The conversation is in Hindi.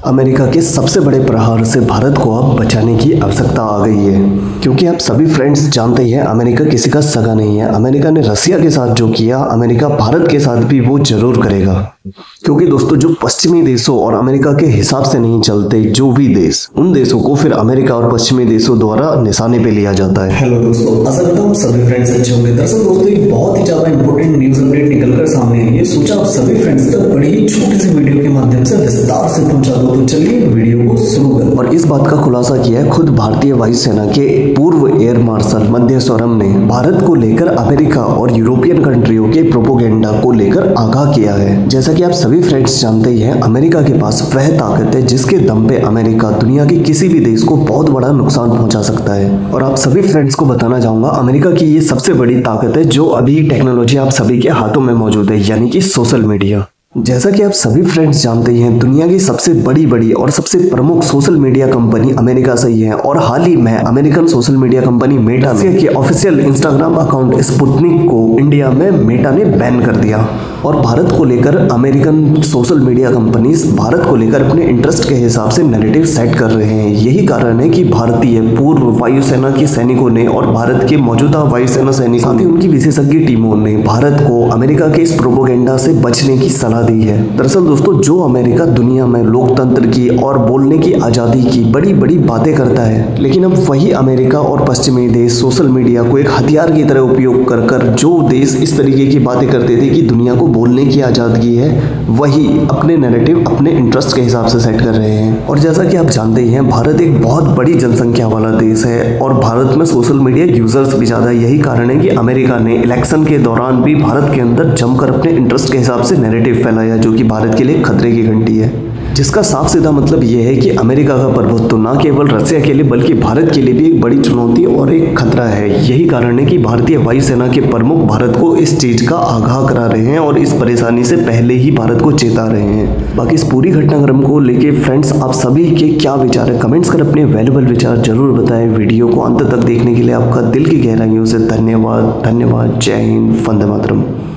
अमेरिका के सबसे बड़े प्रहार से भारत को अब बचाने की आवश्यकता आ गई है, क्योंकि आप सभी फ्रेंड्स जानते ही हैं अमेरिका किसी का सगा नहीं है। अमेरिका ने रसिया के साथ जो किया, अमेरिका भारत के साथ भी वो जरूर करेगा। क्योंकि दोस्तों, जो पश्चिमी देशों और अमेरिका के हिसाब से नहीं चलते जो भी देश, उन देशों को फिर अमेरिका और पश्चिमी देशों द्वारा निशाने पे लिया जाता है। हेलो दोस्तों, आशा करता हूं सभी फ्रेंड्स अच्छे होंगे। दरअसल दोस्तों, एक बहुत ही ज्यादा इंपॉर्टेंट न्यूज अपडेट निकलकर सामने आई है। सोचा आप सभी फ्रेंड्स तक बड़ी ही छोटी सी वीडियो के माध्यम से विस्तार से पहुंचा दो। तो चलिए वीडियो को शुरू करें। और इस बात का खुलासा किया है खुद भारतीय वायुसेना के पूर्व एयर मार्शल मध्यस्वरम ने भारत को लेकर अमेरिका और यूरोपियन कंट्रियों के प्रोपोगेंडा को लेकर आगाह किया है। जैसा कि आप सभी फ्रेंड्स जानते ही हैं, अमेरिका के पास वह ताकत है जिसके दम पे अमेरिका दुनिया के किसी भी देश को बहुत बड़ा नुकसान पहुंचा सकता है। और आप सभी फ्रेंड्स को बताना चाहूंगा, अमेरिका की ये सबसे बड़ी ताकत है जो अभी टेक्नोलॉजी आप सभी के हाथों में मौजूद है, यानी कि सोशल मीडिया। जैसा कि आप सभी फ्रेंड्स जानते ही हैं, दुनिया की सबसे बड़ी और सबसे प्रमुख सोशल मीडिया कंपनी अमेरिका से ही है। और हाल ही में American social media company Meta के ऑफिशियल इंस्टाग्राम अकाउंट स्पुतनिक को इंडिया में मेटा ने बैन कर दिया। और भारत को लेकर American social media companies Bharat को लेकर अपने इंटरेस्ट के हिसाब से नैरेटिव सेट कर रहे हैं। यही कारण है कि भारतीय पूर्व वायुसेना के सैनिकों ने और भारत के मौजूदा वायुसेना सैनिकों ने, उनकी विशेषज्ञ टीमों ने भारत को अमेरिका के इस प्रोपोगेंडा से बचने की सलाह दी है। दरअसल दोस्तों, जो अमेरिका दुनिया में लोकतंत्र की और बोलने की आजादी की बड़ी बातें करता है, लेकिन अब वही अमेरिका और पश्चिमी देश सोशल मीडिया को एक हथियार की तरह उपयोग कर जो देश इस तरीके की बातें करते थे कि दुनिया को बोलने की आजादी है, वही अपने नैरेटिव अपने इंटरेस्ट के हिसाब से सेट कर रहे हैं। और जैसा कि आप जानते ही हैं, भारत एक बहुत बड़ी जनसंख्या वाला देश है और भारत में सोशल मीडिया यूजर्स भी ज्यादा है। यही कारण है कि अमेरिका ने इलेक्शन के दौरान भी भारत के अंदर जमकर अपने इंटरेस्ट के हिसाब से नैरेटिव फैलाया, जो कि भारत के लिए खतरे की घंटी है। जिसका साफ सीधा मतलब यह है कि अमेरिका का प्रभुत्व न केवल रसिया के लिए बल्कि भारत के लिए भी एक बड़ी चुनौती और एक खतरा है। यही कारण है कि भारतीय वायुसेना के प्रमुख भारत को इस चीज का आगाह करा रहे हैं और इस परेशानी से पहले ही भारत को चेता रहे हैं। बाकी इस पूरी घटनाक्रम को लेके फ्रेंड्स, आप सभी के क्या विचार है, कमेंट्स कर अपने वैल्यूएबल विचार जरूर बताएं। वीडियो को अंत तक देखने के लिए आपका दिल की गहराइयों से धन्यवाद। जय हिंद, वंदे मातरम।